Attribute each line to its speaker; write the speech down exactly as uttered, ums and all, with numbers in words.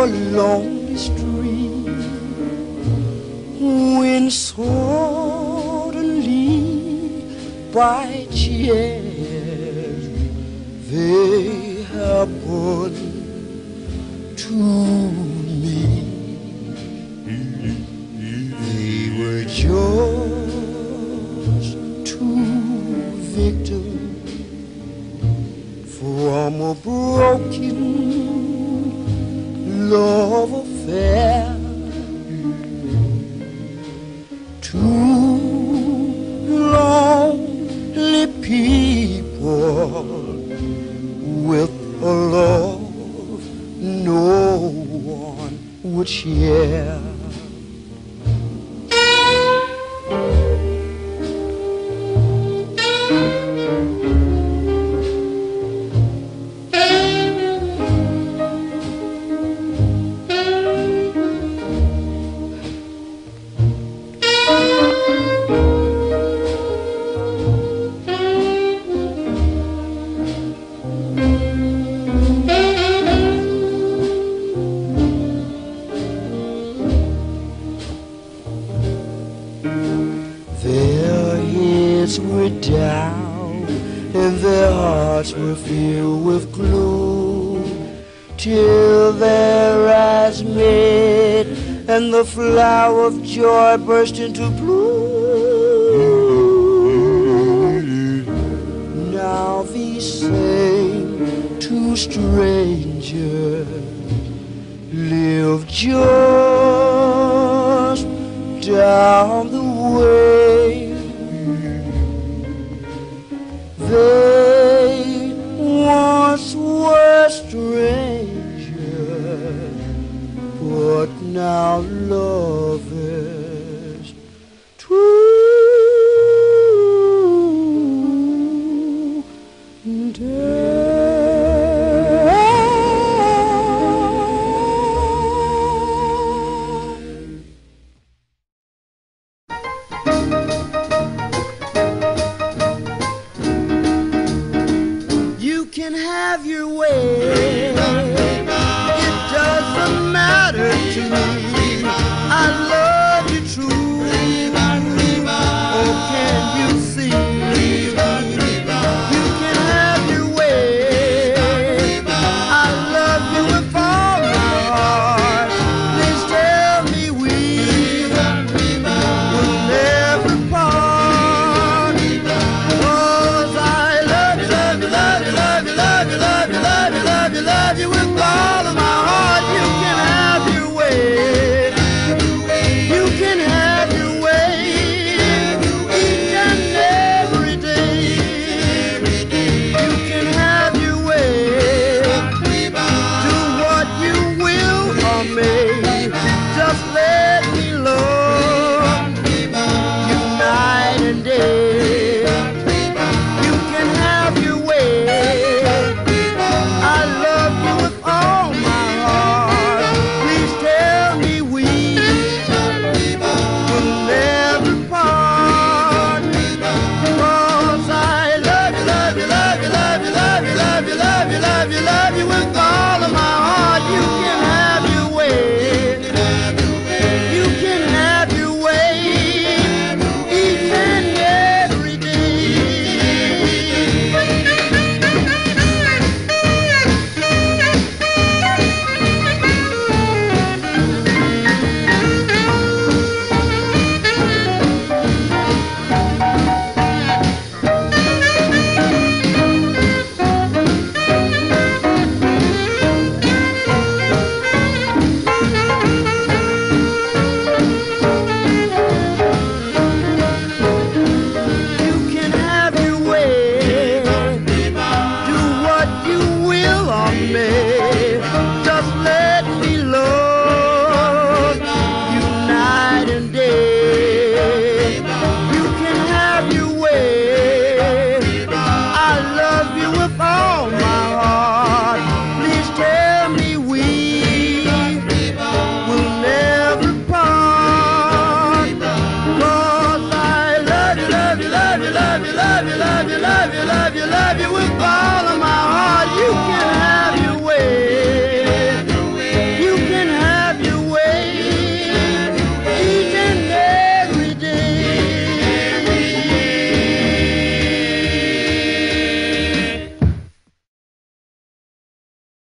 Speaker 1: lonely street when suddenly by chance they happen to me. They were just two victims from a broken love affair. Two lonely people with a love no one would share. Their heads were down and their hearts were filled with gloom, till their eyes met and the flower of joy burst into bloom. Now these same two strangers live just down the way. They once were strangers, but now lovers true. You can have your way, it doesn't matter to me. I love you true, oh can you see? You can have your way, I love you with all my heart. Please tell me we will never part, 'cause I love you, love you, love you, love you, love you, love you, love you, love you, love you with all of my heart. You can have your way, you can have your way, each and every day. You can have your way, do what you will or may. Just let me love you night and day. You can have your way, I love you with all my heart. Please tell me we will never part, 'cause I love you, love you, love you, love you, love you, love you, love you, love you, love you with all of my heart. You can have your way, you can have your way, each and every day. You can have your way, do what you will on me. Just let me love you night and day. You can have your way, I love you with all my heart. Please tell me we will never part, 'cause I love you, love you, love you, love you, love you, love you, love you, love you, love you with all